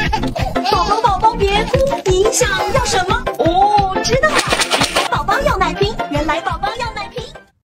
宝宝别哭，你想要什么？